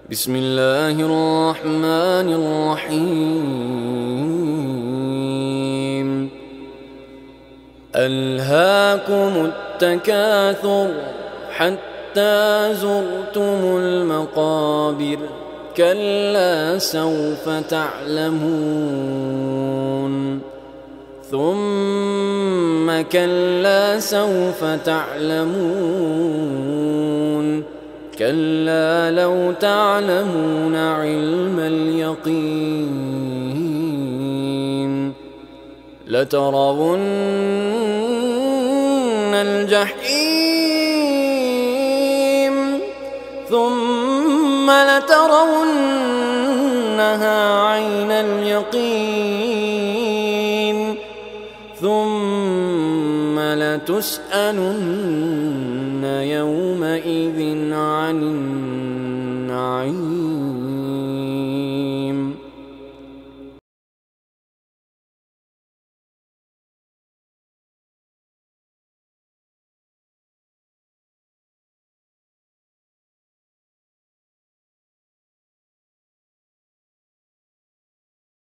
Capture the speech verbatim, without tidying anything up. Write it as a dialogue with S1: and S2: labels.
S1: بسم الله الرحمن الرحيم ألهاكم التكاثر حتى زرتم المقابر كلا سوف تعلمون ثم كلا سوف تعلمون كلا لو تعلمون علم اليقين لترون الجحيم ثم لترونها عين اليقين ثم لتسألن يومئذ عن النعيم.